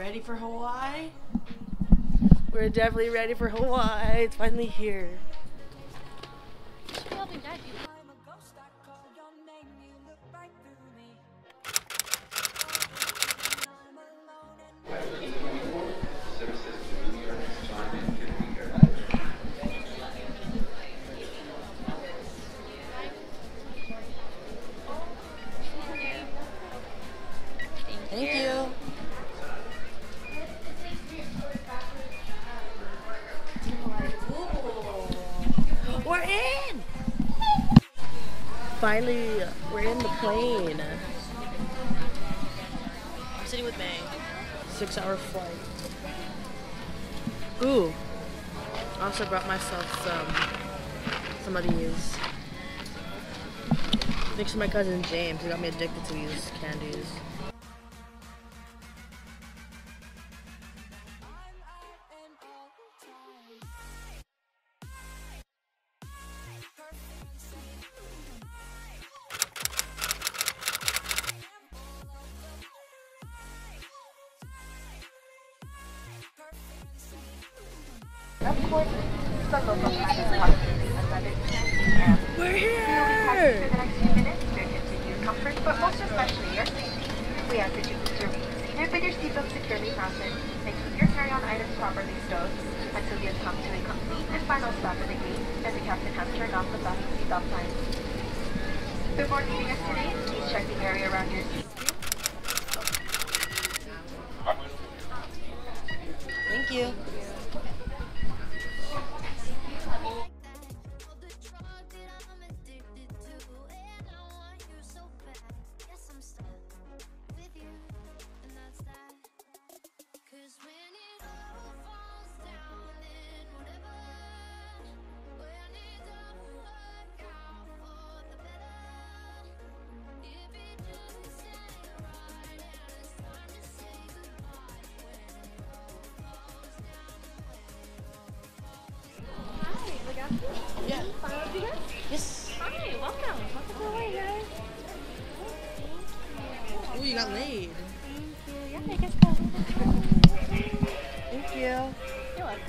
Ready for Hawaii? We're definitely ready for Hawaii. It's finally here. Thank you. We're in! Finally, we're in the plane. I'm sitting with May. 6-hour flight. Ooh. I also brought myself some of these. Thanks to my cousin James, he got me addicted to these candies. We're here! Comfort, but most especially your safety. We ask that you keep your seated with your seatbelt securely fastened and keep your carry-on items properly stowed until you have come to a complete and final stop at the gate and the captain has turned off the fasten seatbelt sign. Before leaving us today, please check the area around your seat. Thank you. Yeah. Yes. Hi, welcome. Welcome to Hawaii, guys. Oh, you got laid. Thank you. Yeah, I guess so. Thank you. You're welcome.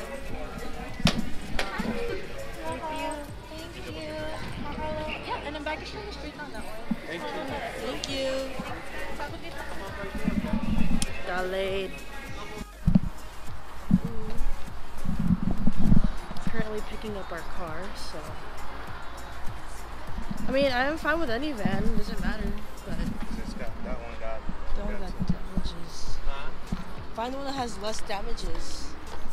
Thank you. Thank you. Mahalo. Yeah, and then baggage room is straight on that way. Thank you. Thank you. Have a good day. Got laid. Currently picking up our car, so I mean I'm fine with any van, it doesn't matter, but that one got damages. Find the one that has less damages.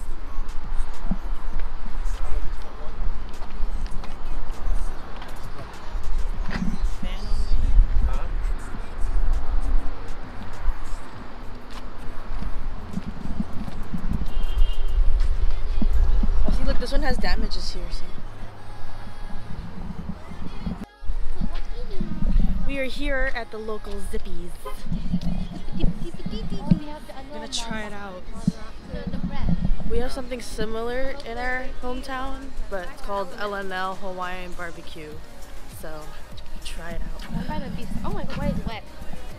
Look, this one has damages here, so. We are here at the local Zippies. I'm gonna try it out. We have something similar in our hometown, but it's called LNL Hawaiian Barbecue. So, try it out. Oh my god, why is it wet?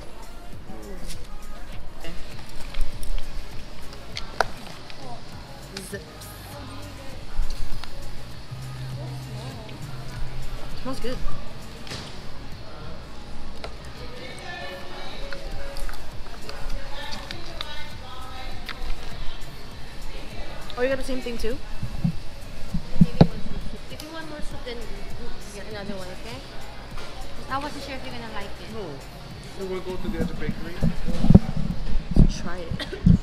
Zips. Smells good. Oh, you got the same thing too? If you want more soup, then get another one, okay? I wasn't sure if you're gonna like it. No. So we'll go to the other bakery. Let's try it.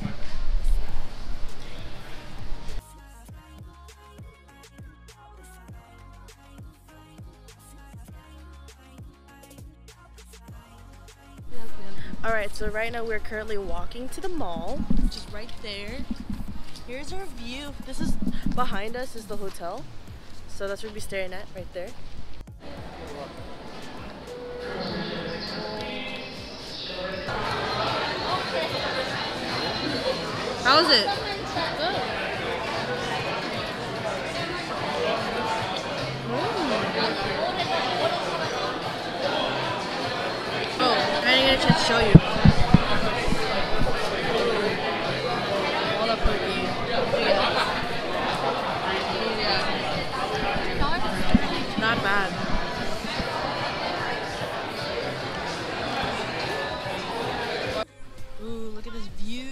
Alright, so right now we're currently walking to the mall, which is right there. Here's our view. This is, behind us is the hotel. So that's what we'll be staring at right there. How is it? Oh, I didn't get a chance to show you. look at this view.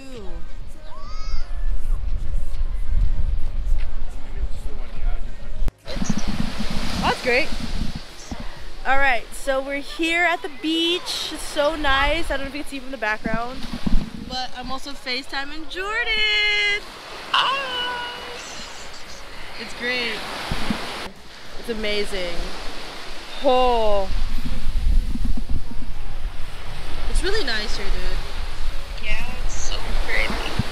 That's great. All right, so we're here at the beach. It's so nice. I don't know if you can see from the background, but I'm also FaceTiming Jordan. Ah! It's great. It's amazing. Oh. It's really nice here, dude. Yeah, it's so great.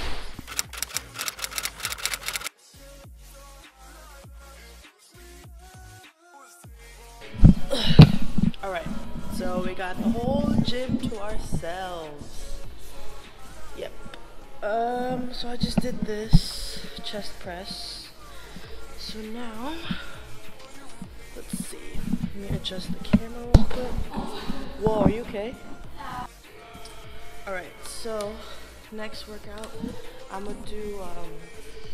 Alright, so we got the whole gym to ourselves. Yep. So I just did this chest press. So now, let's see. Let me adjust the camera real quick. Whoa, are you okay? Alright, so next workout, I'm gonna do